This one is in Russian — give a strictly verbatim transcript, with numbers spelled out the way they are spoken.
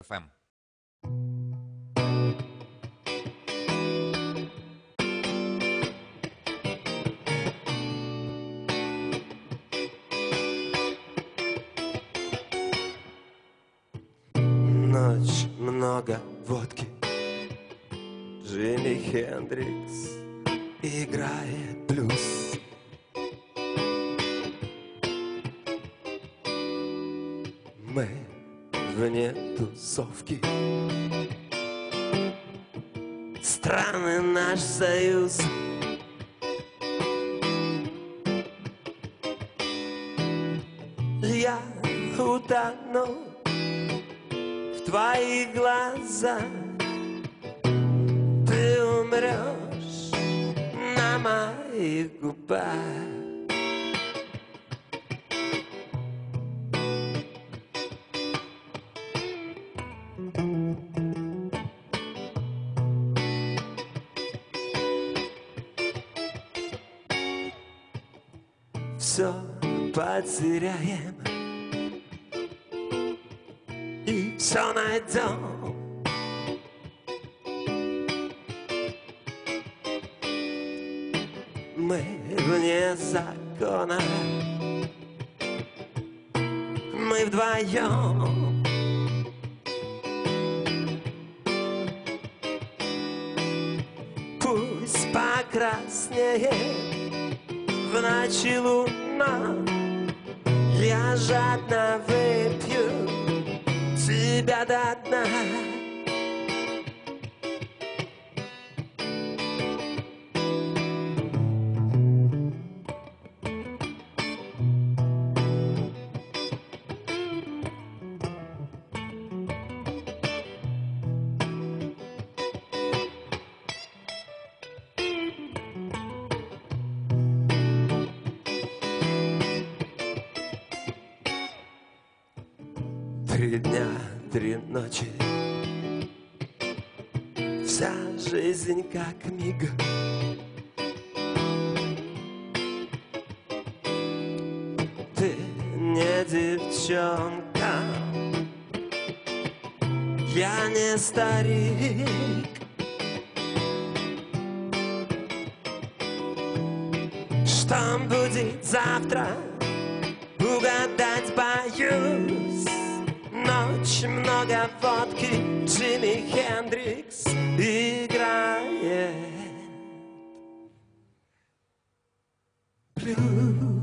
эф эм. Ночь, много водки, Джимми Хендрикс играет блюз. Мы вне тусовки, странный наш союз. Я утону в твоих глазах, ты умрешь на моих губах. Все потеряем и все найдем. Мы вне закона, мы вдвоем. Пусть покраснеет в ночи луна, я жадно выпью тебя до дна. Три дня, три ночи, вся жизнь как миг. Ты не девчонка, я не старик. Что будет завтра, угадать боюсь. Ночь, много водки, Джимми Хендрикс играет блюз.